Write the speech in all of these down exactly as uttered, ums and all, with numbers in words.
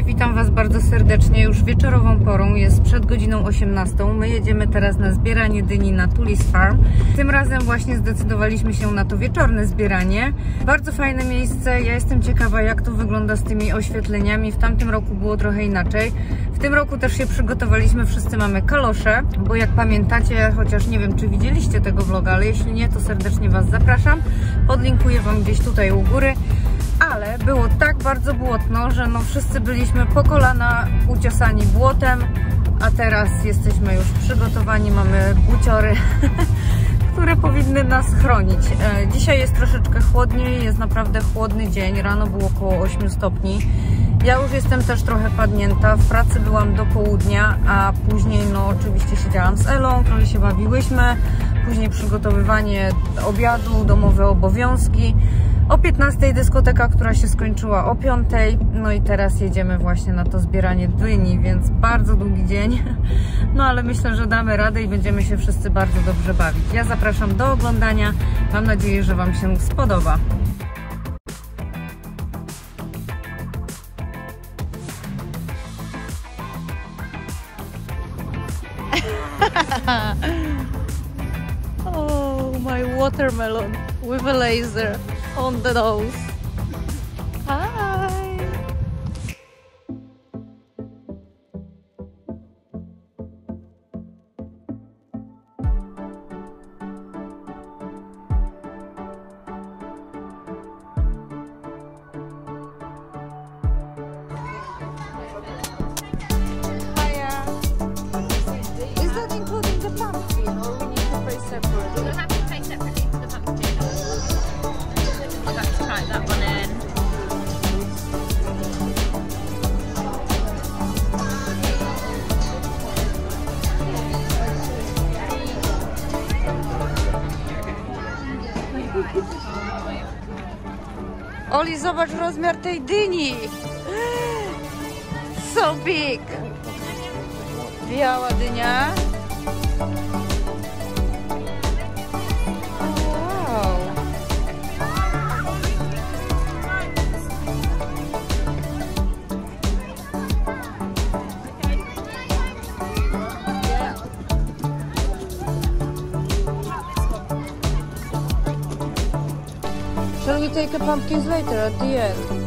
witam Was bardzo serdecznie. Już wieczorową porą, jest przed godziną osiemnastą. My jedziemy teraz na zbieranie dyni na Tulis Farm. Tym razem właśnie zdecydowaliśmy się na to wieczorne zbieranie. Bardzo fajne miejsce. Ja jestem ciekawa, jak to wygląda z tymi oświetleniami. W tamtym roku było trochę inaczej. W tym roku też się przygotowaliśmy. Wszyscy mamy kalosze, bo jak pamiętacie, chociaż nie wiem, czy widzieliście tego vloga, ale jeśli nie, to serdecznie Was zapraszam. Podlinkuję Wam gdzieś tutaj u góry. Ale było tak bardzo błotno, że no wszyscy byliśmy po kolana uciosani błotem, a teraz jesteśmy już przygotowani, mamy buciory, które powinny nas chronić. Dzisiaj jest troszeczkę chłodniej, jest naprawdę chłodny dzień, rano było około ośmiu stopni. Ja już jestem też trochę padnięta, w pracy byłam do południa, a później no oczywiście siedziałam z Elą, trochę się bawiłyśmy, później przygotowywanie obiadu, domowe obowiązki. O piętnastej dyskoteka, która się skończyła o piątej. No i teraz jedziemy właśnie na to zbieranie dyni, więc bardzo długi dzień. No ale myślę, że damy radę i będziemy się wszyscy bardzo dobrze bawić. Ja zapraszam do oglądania. Mam nadzieję, że Wam się spodoba. Oh, my watermelon with a laser on the nose. Hi! Hiya! Is that including the pumpkin or we need to pay separately? We'll have to pay separately for the pumpkin. I'll have to type that one in. Oli, zobacz rozmiar tej dyni! So big! Biała dynia. Wow! Shall we take a pumpkins later at the end?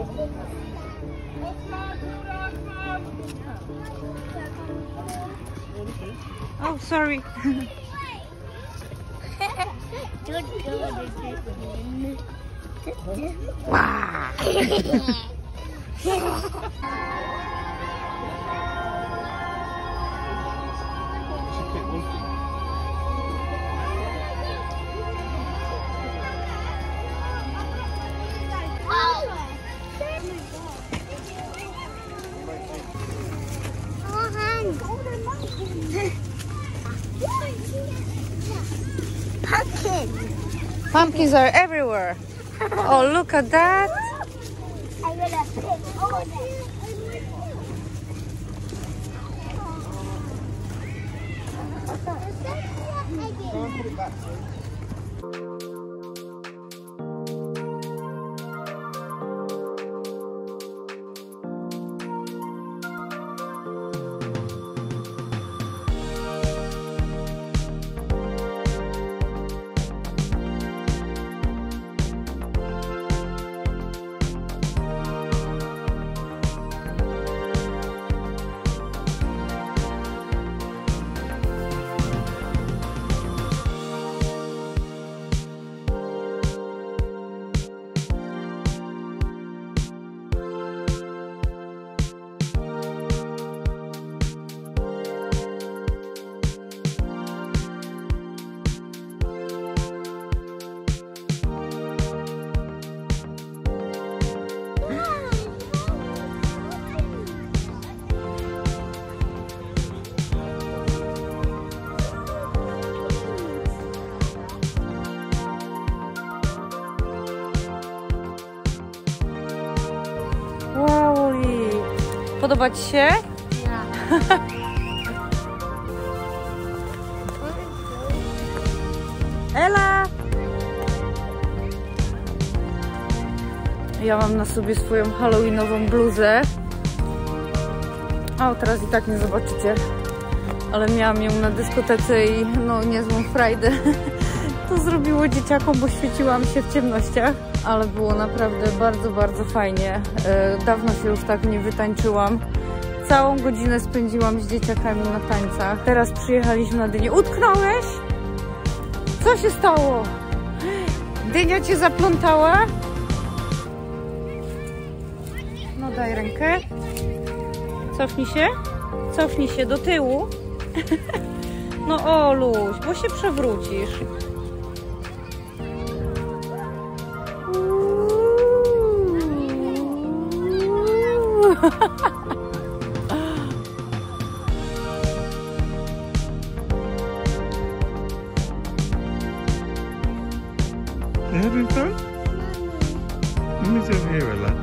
Oh, sorry. Wow. Pumpkin. Pumpkins are everywhere. Oh, look at that. I'm gonna pick over there. Don't put it back. Podoba ci się? Ela! Ja mam na sobie swoją halloweenową bluzę. O, teraz i tak nie zobaczycie. Ale miałam ją na dyskotece i no niezłą frajdę to zrobiło dzieciakom, bo świeciłam się w ciemnościach. Ale było naprawdę bardzo, bardzo fajnie. Dawno się już tak nie wytańczyłam. Całą godzinę spędziłam z dzieciakami na tańcach. Teraz przyjechaliśmy na dynię. Utknąłeś? Co się stało? Dynia cię zaplątała? No daj rękę. Cofnij się. Cofnij się do tyłu. No Oluś, bo się przewrócisz. You having fun? Mommy's over here, Ella.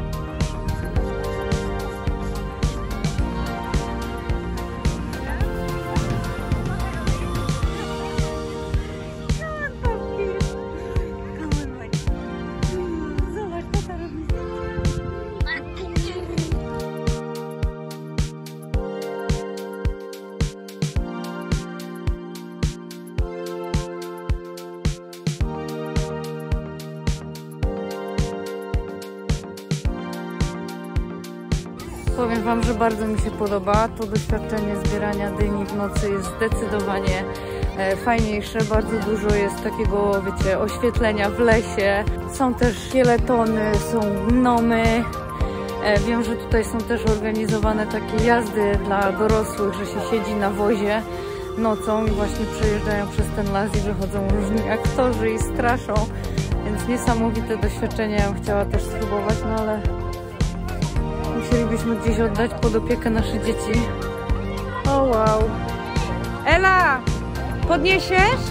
Powiem wam, że bardzo mi się podoba. To doświadczenie zbierania dyni w nocy jest zdecydowanie fajniejsze. Bardzo dużo jest takiego, wiecie, oświetlenia w lesie. Są też szkieletony, są gnomy. Wiem, że tutaj są też organizowane takie jazdy dla dorosłych, że się siedzi na wozie nocą i właśnie przejeżdżają przez ten las i wychodzą różni aktorzy i straszą. Więc niesamowite doświadczenie. Ja bym chciała też spróbować, no ale musielibyśmy gdzieś oddać pod opiekę nasze dzieci. O wow. Ela! Podniesiesz?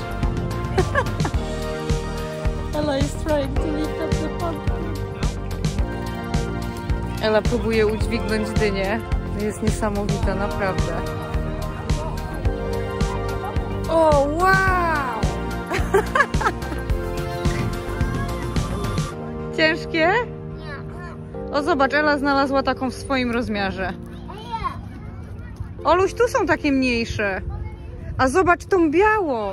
Ela is trying to lift up the pumpkin. Ela próbuje udźwignąć dynię. Jest niesamowita, naprawdę. O wow! Ciężkie? O, zobacz, Ela znalazła taką w swoim rozmiarze. Oluś, tu są takie mniejsze. A zobacz tą białą.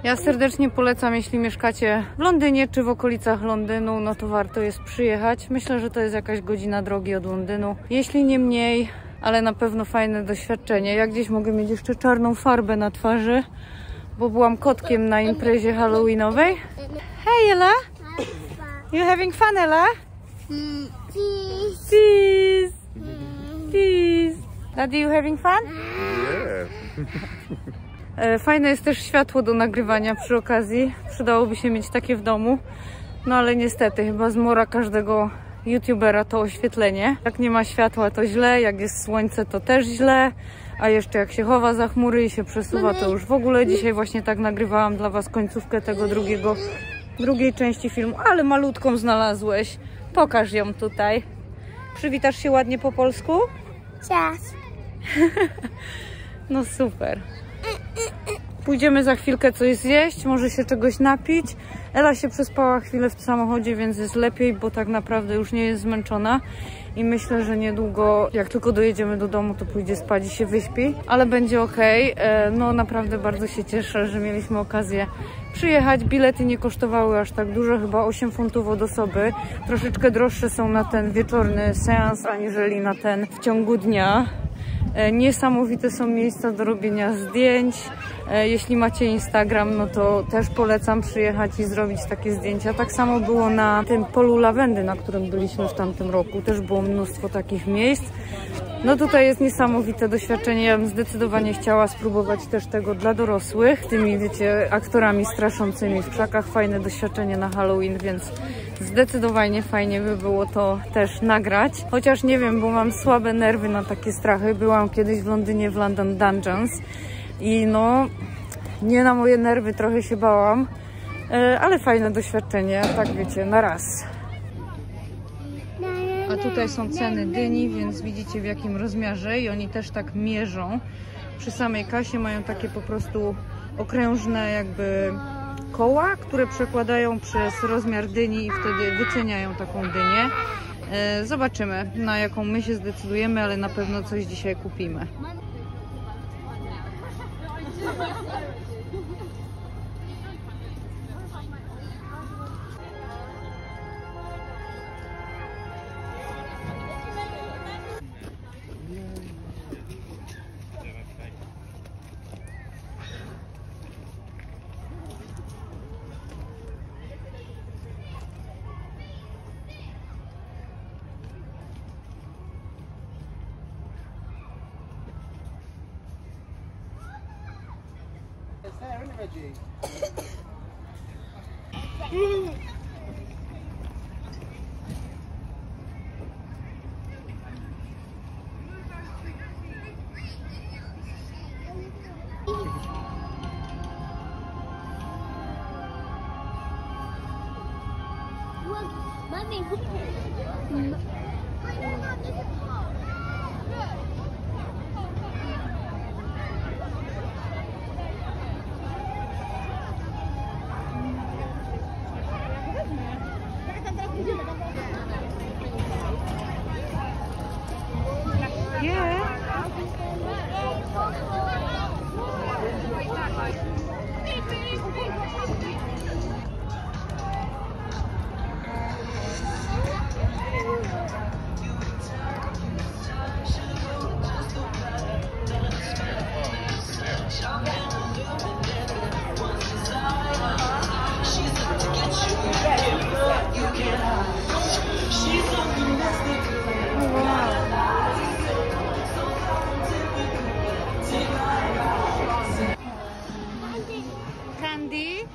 Ja serdecznie polecam, jeśli mieszkacie w Londynie czy w okolicach Londynu, no to warto jest przyjechać. Myślę, że to jest jakaś godzina drogi od Londynu, jeśli nie mniej, ale na pewno fajne doświadczenie. Ja gdzieś mogę mieć jeszcze czarną farbę na twarzy, bo byłam kotkiem na imprezie halloweenowej. Hey Ella! You having fun, Ella? Cheese. Cheese! Cheese! Daddy, you having fun? Yeah. Fajne jest też światło do nagrywania przy okazji. Przydałoby się mieć takie w domu. No ale niestety, chyba zmora każdego youtubera to oświetlenie. Jak nie ma światła, to źle. Jak jest słońce, to też źle. A jeszcze jak się chowa za chmury i się przesuwa, to już w ogóle. Dzisiaj właśnie tak nagrywałam dla was końcówkę tego drugiego, drugiej części filmu. Ale malutką znalazłeś. Pokaż ją tutaj. Przywitasz się ładnie po polsku? Cheese. No super. Pójdziemy za chwilkę coś zjeść, może się czegoś napić. Ela się przespała chwilę w samochodzie, więc jest lepiej, bo tak naprawdę już nie jest zmęczona. I myślę, że niedługo, jak tylko dojedziemy do domu, to pójdzie spać i się wyśpi. Ale będzie ok. No naprawdę bardzo się cieszę, że mieliśmy okazję przyjechać. Bilety nie kosztowały aż tak dużo, chyba osiem funtów od osoby. Troszeczkę droższe są na ten wieczorny seans, aniżeli na ten w ciągu dnia. Niesamowite są miejsca do robienia zdjęć. Jeśli macie Instagram, no to też polecam przyjechać i zrobić takie zdjęcia. Tak samo było na tym polu lawendy, na którym byliśmy w tamtym roku. Też było mnóstwo takich miejsc. No tutaj jest niesamowite doświadczenie. Ja bym zdecydowanie chciała spróbować też tego dla dorosłych. Tymi, wiecie, aktorami straszącymi w krzakach. Fajne doświadczenie na Halloween, więc zdecydowanie fajnie by było to też nagrać. Chociaż nie wiem, bo mam słabe nerwy na takie strachy. Byłam kiedyś w Londynie w London Dungeons i no, nie na moje nerwy trochę się bałam, ale fajne doświadczenie, tak wiecie, na raz. A tutaj są ceny dyni, więc widzicie w jakim rozmiarze i oni też tak mierzą. Przy samej kasie mają takie po prostu okrężne jakby koła, które przekładają przez rozmiar dyni i wtedy wyceniają taką dynię. Zobaczymy, na jaką my się zdecydujemy, ale na pewno coś dzisiaj kupimy. Candy.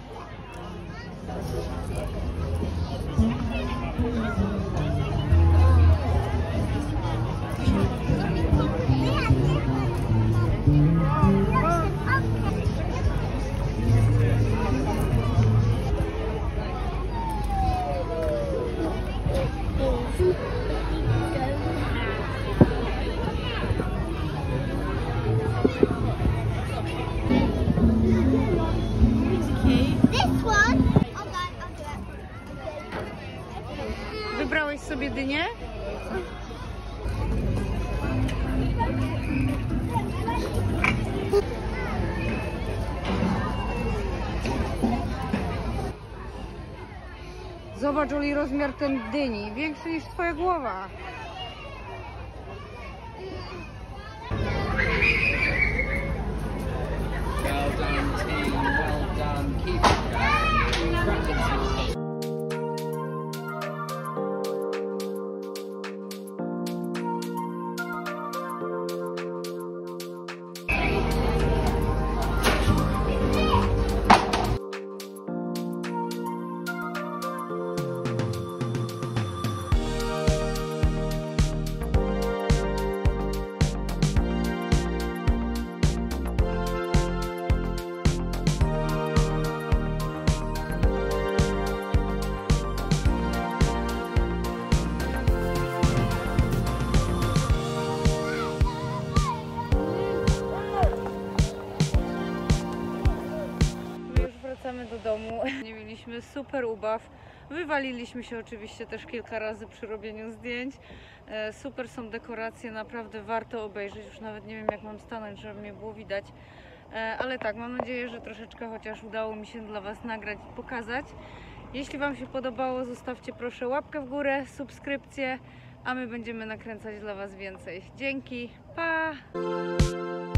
Wybrałeś sobie dynię? Zobacz, Oli, rozmiar ten dyni. Większy niż twoja głowa. Well done, team. Well done. Keep it going. Congratulations. Wracamy do domu. Nie mieliśmy super ubaw. Wywaliliśmy się oczywiście też kilka razy przy robieniu zdjęć. E, super są dekoracje, naprawdę warto obejrzeć. Już nawet nie wiem, jak mam stanąć, żeby mnie było widać. E, ale tak, mam nadzieję, że troszeczkę chociaż udało mi się dla Was nagrać i pokazać. Jeśli Wam się podobało, zostawcie proszę łapkę w górę, subskrypcję, a my będziemy nakręcać dla Was więcej. Dzięki, pa!